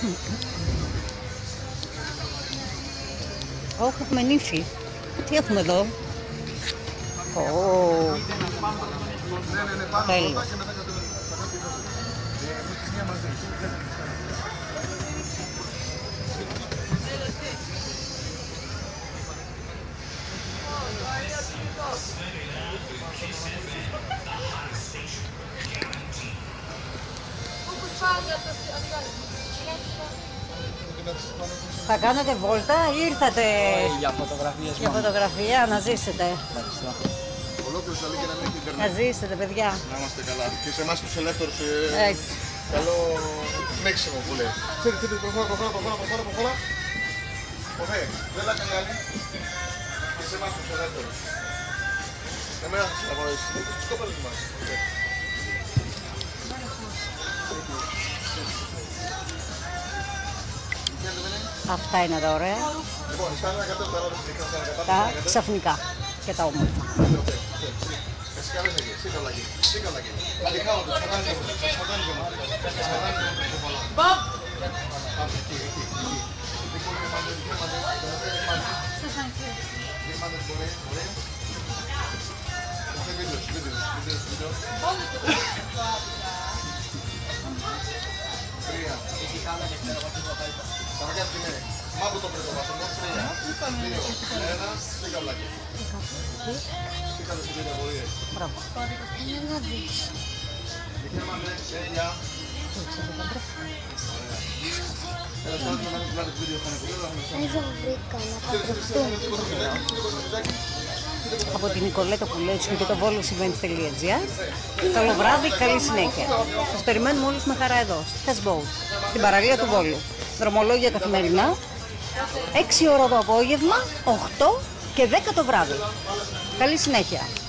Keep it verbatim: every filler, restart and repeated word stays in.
Όχι, έχουμε νύφη. Τι έχουμε εδώ? Ω, τέλειο. Θα κάνετε βόλτα ή ήρθατε για φωτογραφίες για φωτογραφία, να ζήσετε? Ολόκληρος αλλή και να μην έχει Να ζήσετε, παιδιά. Να είμαστε καλά. Και σε εμάς τους ελεύθερους, Έτσι. καλό πνέξιμο που λέει. Ξέρετε, ξέρετε, προχώρα, προχώρα, προχώρα, προχώρα, προχώρα. Οδέ, δεν θα κάνει άλλη. Και σε εμάς τους ελεύθερους. Εμένα θα σας λάβω εσείς, τους κόπελους μας. Αυτά είναι τα ωραία. Λοιπόν, στα ένα κάτω τα ρόλες και Τα ξαφνικά και τα όμορφα. εσύ καλές εκεί, εσύ καλά εκεί, εσύ καλά εκεί. Αλιχάω το, σκοτάνει το, σκοτάνει το μάτι. Σκοτάνει το πολλά. Μπαμ! Εκεί, εκεί, εκεί. Λοιπόν, είναι μάτι, είναι μάτι, είναι μάτι. Είναι μάτι, μπορεί, μπορεί. Αυτό βίντεο, βίντεο, βίντεο, βίντεο. Τρία. Θα με κάνει τη μέρη. Μα που το πρέπει να το τρία. Δύο, ένα, τι καβλάκι. Τι καβλάκι στην πενταγωγία. Μπράβο. Είναι να δεις. Δικαίωματε, γεια. Έλα, τώρα να μην πλάτε το βίντεο χανεκουλέδα. Δεν βρήκα να κατρευτούν. Από την Νικολέτα που λέει και το βόλος events τελεία gr. Καλό βράδυ, καλή συνέχεια. Σας περιμένουμε όλους με χαρά εδώ, στη Θεσμπόου, στην παραλία του Βόλου. Δρομολόγια καθημερινά, έξι ώρα το απόγευμα, οκτώ και δέκα το βράδυ. Καλή συνέχεια.